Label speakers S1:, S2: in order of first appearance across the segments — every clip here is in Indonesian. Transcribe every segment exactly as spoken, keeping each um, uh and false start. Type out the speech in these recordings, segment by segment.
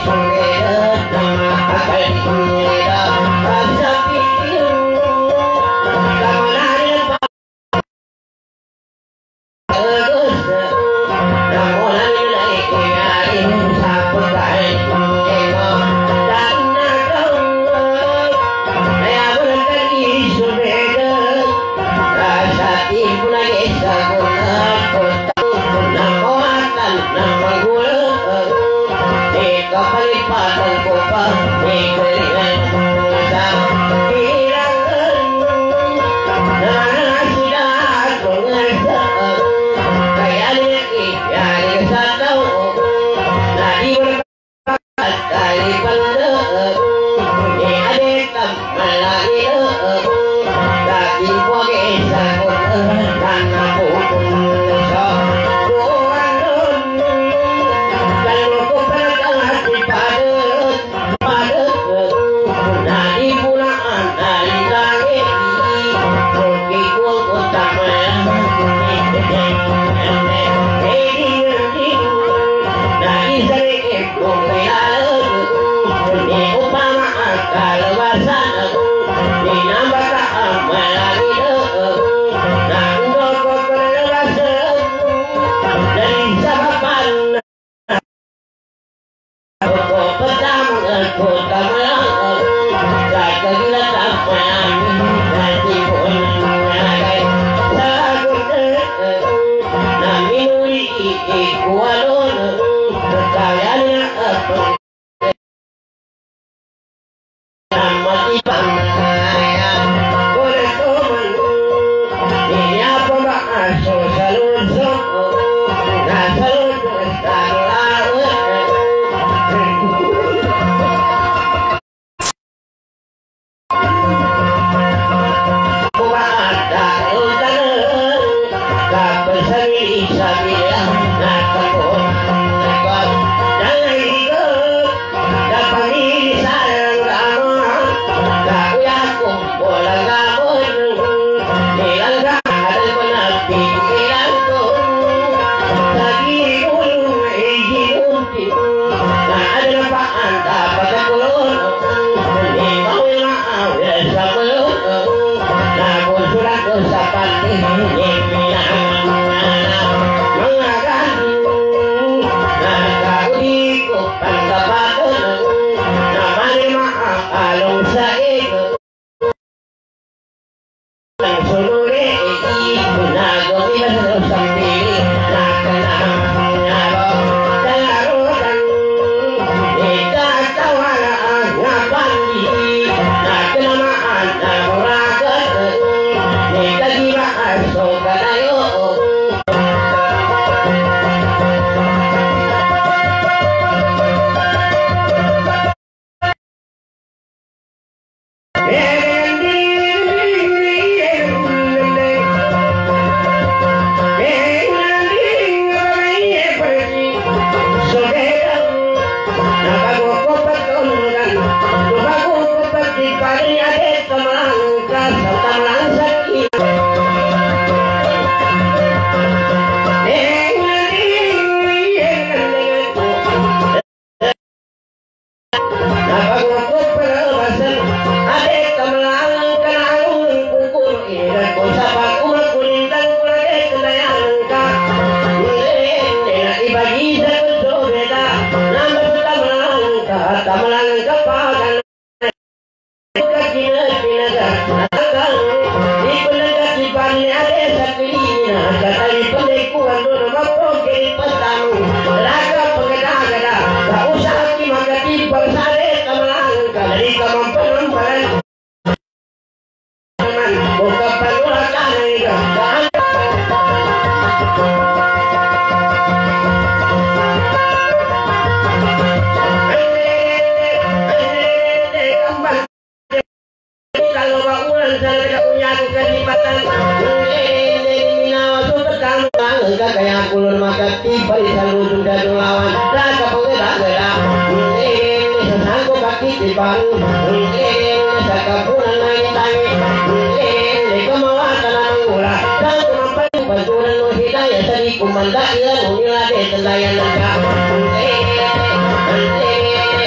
S1: Kumanda iya nunila de tendayan naga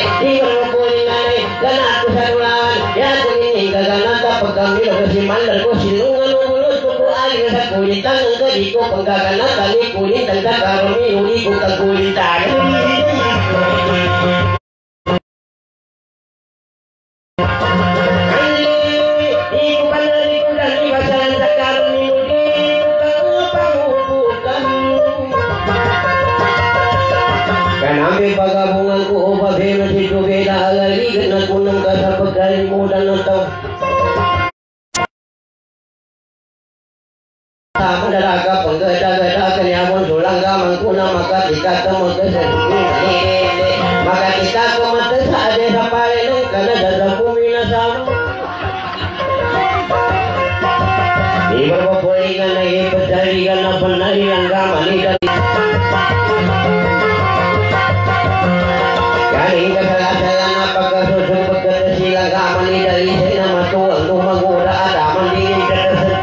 S1: mandar ko silungan ulo ko ko ali sa kulitan ng kadi ko pagkakana kami kulitan ka karami uli ko kagulitan pagabungan ko o pabena si Jubela alaligan na kunang ka sa pagkalimutan ng tao sa dalaga pagkagada kanyamon sulang gamang kunang makatikat na magkasal makatikat ko matasa ade sa pare ng kanada sa pumina sa iba pa po ikan na ipataligan na panali ang gaman kaning kasalasalan na pagkasusong pagkatasilang kaman ni Dalisay na matuwang tumagura at aman din katasan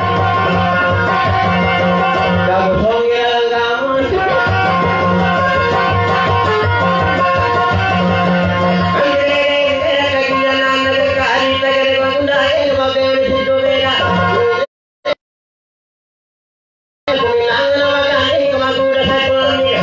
S1: kabusong ilang kaman ang kaya kagilanan na nagkaalita ka rin magkundahin magayon si Jubela kuminaan na magaling kumagura sa pamilya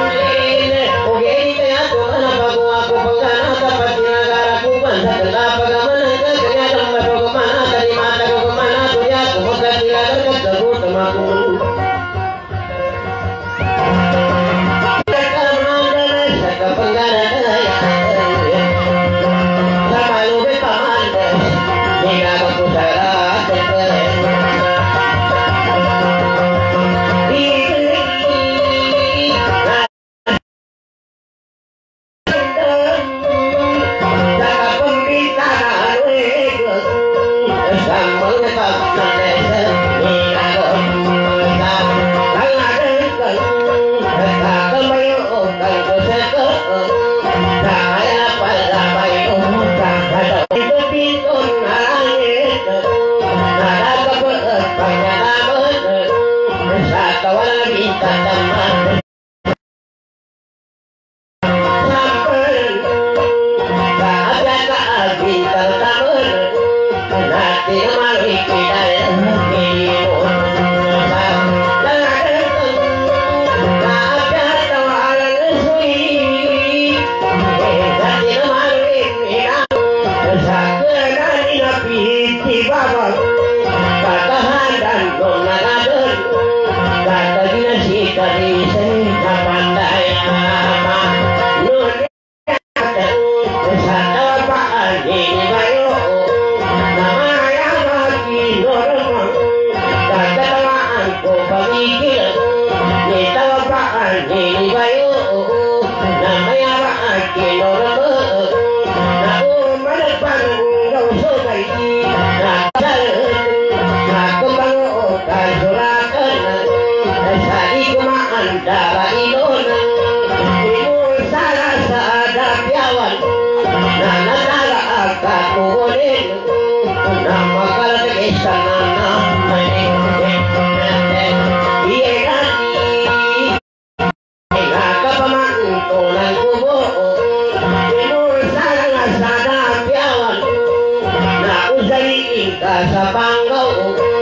S1: sa panggaw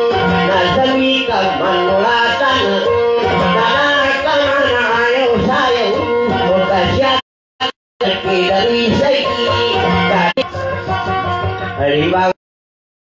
S1: nasabi ka manulatan nakakama na ayaw sayaw o kasya kidalisay halimbawa